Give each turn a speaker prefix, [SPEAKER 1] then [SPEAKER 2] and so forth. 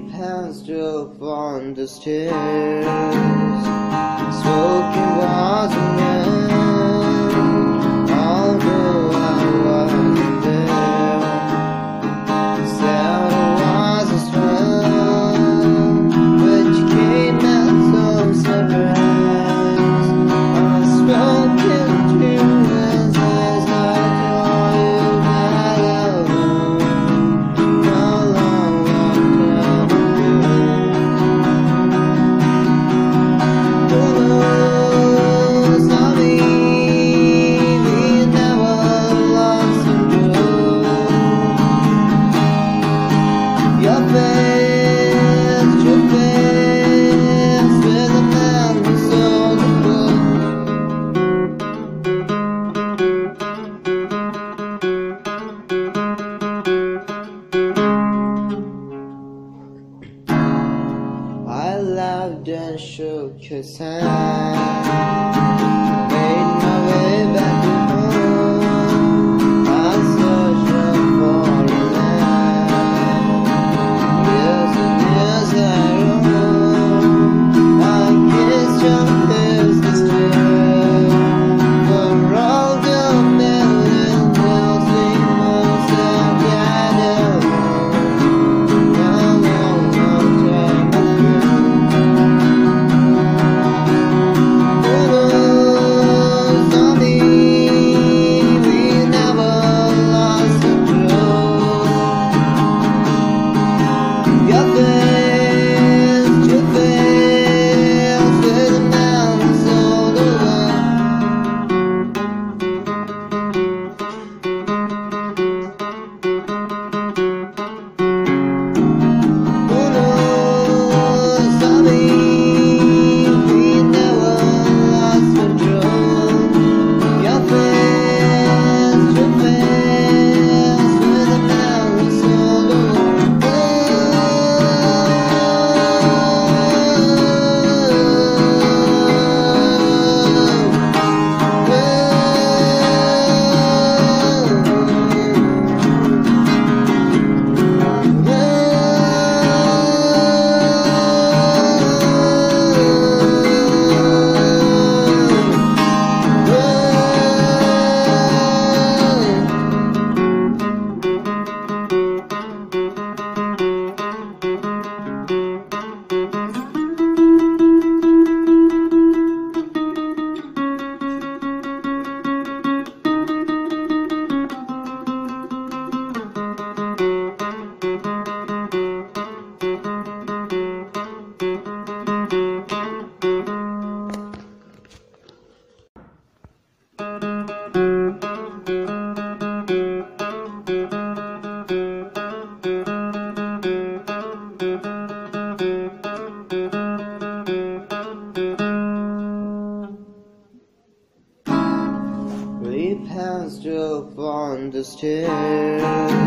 [SPEAKER 1] passed up on the stairs. Smoking wasn't young, although I wasn't there. Said I wasn't strong, but you came out so surprised. Unspoken truth as I told you that I love no long time ago. Who knows how we never lost control. Your face with a man who sold the book. I laughed and shook his hand, made my way back to home. I searched for a land, years and years I roamed. I kissed your lips disturbed, for all the million closing months I've got alone. A long, long time ago. Who knows how we never lost control. Your face with a man who sold the world. Who knows how we never lost control. Your face with a man who sold the We passed up on the stairs.